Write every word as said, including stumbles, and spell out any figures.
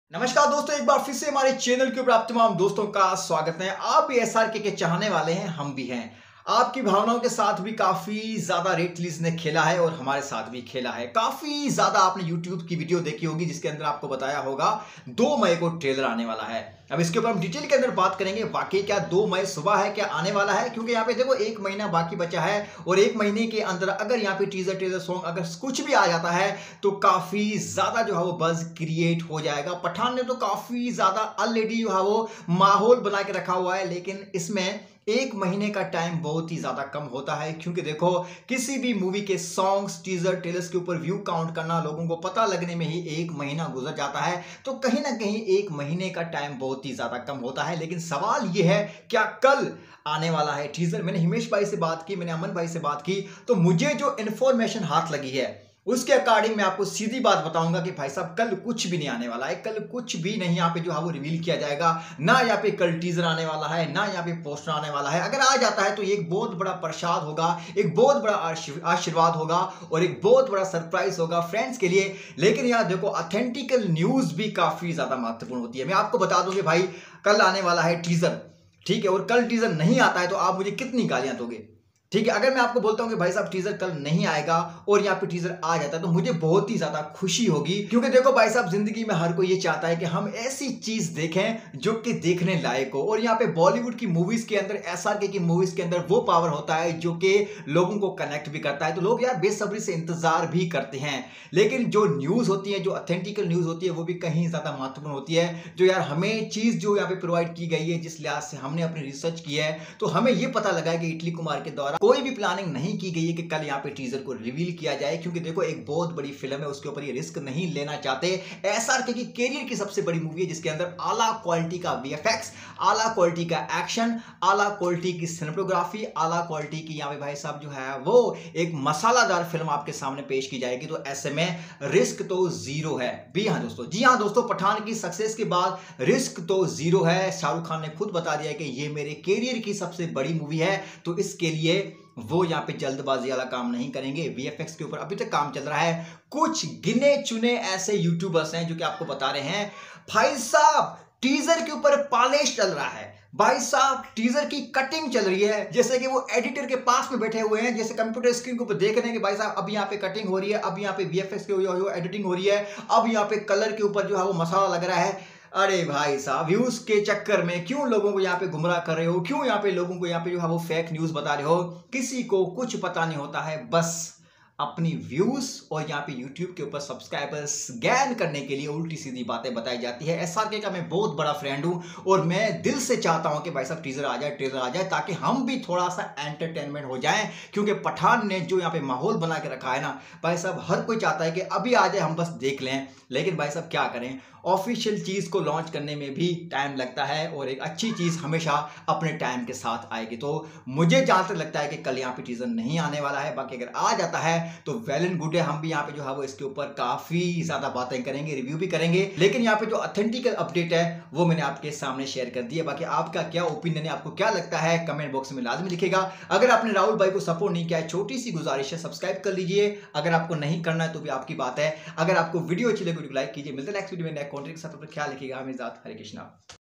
नमस्कार दोस्तों, एक बार फिर से हमारे चैनल के ऊपर आप तमाम दोस्तों का स्वागत है। आप भी एसआरके के चाहने वाले हैं, हम भी हैं। आपकी भावनाओं के साथ भी काफी ज्यादा रेड चिलीज ने खेला है और हमारे साथ भी खेला है। काफी ज्यादा आपने यूट्यूब की वीडियो देखी होगी जिसके अंदर आपको बताया होगा दो मई को ट्रेलर आने वाला है। अब इसके ऊपर हम डिटेल के अंदर बात करेंगे, वाकई क्या दो मई सुबह है, क्या आने वाला है? क्योंकि यहाँ पे देखो एक महीना बाकी बचा है और एक महीने के अंदर अगर यहाँ पे टीजर टीजर सॉन्ग अगर कुछ भी आ जाता है तो काफी ज्यादा जो है वो बज क्रिएट हो जाएगा। पठान ने तो काफी ज्यादा ऑलरेडी जो है वो माहौल बना के रखा हुआ है, लेकिन इसमें एक महीने का टाइम बहुत ही ज्यादा कम होता है। क्योंकि देखो किसी भी मूवी के सॉन्ग्स टीजर टेलर्स के ऊपर व्यू काउंट करना लोगों को पता लगने में ही एक महीना गुजर जाता है, तो कहीं ना कहीं एक महीने का टाइम बहुत ही ज्यादा कम होता है। लेकिन सवाल यह है क्या कल आने वाला है टीजर? मैंने हिमेश भाई से बात की, मैंने अमन भाई से बात की, तो मुझे जो इंफॉर्मेशन हाथ लगी है उसके अकॉर्डिंग मैं आपको सीधी बात बताऊंगा कि भाई साहब कल कुछ भी नहीं आने वाला है। कल कुछ भी नहीं यहाँ पे जो है वो रिवील किया जाएगा, ना यहाँ पे कल टीजर आने वाला है, ना यहाँ पे पोस्टर आने वाला है। अगर आ जाता है तो एक बहुत बड़ा प्रसाद होगा, एक बहुत बड़ा आशीर्वाद होगा और एक बहुत बड़ा सरप्राइज होगा फ्रेंड्स के लिए। लेकिन यार देखो ऑथेंटिकल न्यूज भी काफी ज्यादा महत्वपूर्ण होती है। मैं आपको बता दूं कि भाई कल आने वाला है टीजर, ठीक है, और कल टीजर नहीं आता है तो आप मुझे कितनी गालियां दोगे? ठीक है, अगर मैं आपको बोलता हूं कि भाई साहब टीजर कल नहीं आएगा और यहाँ पे टीजर आ जाता है तो मुझे बहुत ही ज्यादा खुशी होगी। क्योंकि देखो भाई साहब जिंदगी में हर कोई ये चाहता है कि हम ऐसी चीज देखें जो कि देखने लायक हो, और यहाँ पे बॉलीवुड की मूवीज के अंदर, एसआरके की मूवीज के अंदर वो पावर होता है जो कि लोगों को कनेक्ट भी करता है। तो लोग यार बेसब्री से इंतजार भी करते हैं। लेकिन जो न्यूज होती है, जो ऑथेंटिकल न्यूज होती है, वो भी कहीं ज्यादा महत्वपूर्ण होती है। जो यार हमें चीज जो यहाँ पे प्रोवाइड की गई है, जिस लिहाज से हमने अपनी रिसर्च की है, तो हमें ये पता लगा है कि इटली कुमार के द्वारा कोई भी प्लानिंग नहीं की गई है कि कल यहाँ पे टीजर को रिवील किया जाए। क्योंकि देखो एक बहुत बड़ी फिल्म है, उसके ऊपर ये रिस्क नहीं लेना चाहते। एसआरके की कैरियर की सबसे बड़ी मूवी है जिसके अंदर आला क्वालिटी का वीएफएक्स, आला क्वालिटी का एक्शन, आला क्वालिटी की सिनेमेटोग्राफी, आला क्वालिटी की यहाँ पे भाई साहब जो है वो एक मसालादार फिल्म आपके सामने पेश की जाएगी। तो ऐसे में रिस्क तो जीरो है। भी हाँ दोस्तों, जी हाँ दोस्तों, पठान की सक्सेस के बाद रिस्क तो जीरो है। शाहरुख खान ने खुद बता दिया कि ये मेरे कैरियर की सबसे बड़ी मूवी है, तो इसके लिए वो यहाँ पे जल्दबाजी वाला काम नहीं करेंगे। वीएफएक्स के ऊपर अभी तक काम चल रहा है। कुछ गिने चुने ऐसे यूट्यूबर्स हैं जो कि आपको बता रहे हैं भाई साहब टीजर के ऊपर पॉलिश चल रहा है, भाई साहब टीजर की कटिंग चल रही है, जैसे कि वो एडिटर के पास में बैठे हुए हैं, जैसे कंप्यूटर स्क्रीन के ऊपर देख रहे हैं कि भाई साहब अब यहाँ पे कटिंग हो रही है, अब यहाँ पे वीएफएक्स के एडिटिंग हो रही है, अब यहाँ पे कलर के ऊपर जो है वो मसाला लग रहा है। अरे भाई साहब व्यूज के चक्कर में क्यों लोगों को यहाँ पे गुमराह कर रहे हो? क्यों यहाँ पे लोगों को यहाँ पे जो है वो फेक न्यूज बता रहे हो? किसी को कुछ पता नहीं होता है, बस अपनी व्यूज और यहाँ पे यूट्यूब के ऊपर सब्सक्राइबर्स गैन करने के लिए उल्टी सीधी बातें बताई जाती है। एसआरके का मैं बहुत बड़ा फ्रेंड हूं और मैं दिल से चाहता हूं कि भाई साहब टीजर आ जाए, टीजर आ जाए, ताकि हम भी थोड़ा सा एंटरटेनमेंट हो जाएं। क्योंकि पठान ने जो यहाँ पे माहौल बना के रखा है ना भाई साहब, हर कोई चाहता है कि अभी आ जाए, हम बस देख लें। लेकिन भाई साहब क्या करें, ऑफिशियल चीज को लॉन्च करने में भी टाइम लगता है और एक अच्छी चीज हमेशा अपने टाइम के साथ आएगी। तो मुझे जहां तक लगता है कि कल यहाँ पे टीजर नहीं आने वाला है। बाकी अगर आ जाता है तो वेल एंड गुड है, हम भी यहाँ पे जो है वो इसके ऊपर काफी ज्यादा बातें करेंगे, रिव्यू भी करेंगे। लेकिन यहाँ पे जो ऑथेंटिकल अपडेट है वो मैंने आपके सामने शेयर कर दिया। बाकी आपका क्या ओपिनियन है, आपको क्या लगता है, कमेंट बॉक्स में लाजमी लिखेगा। अगर आपने राहुल भाई को सपोर्ट नहीं किया है, छोटी सी गुजारिश है, सब्सक्राइब कर लीजिए। अगर आपको नहीं करना है तो भी आपकी बात है। अगर आपको वीडियो अच्छी लगी तो लाइक कीजिए। मिलते हैं नेक्स्ट वीडियो में नए कंटेंट के साथ। ख्याल रखिएगा। हमें हरे कृष्णा।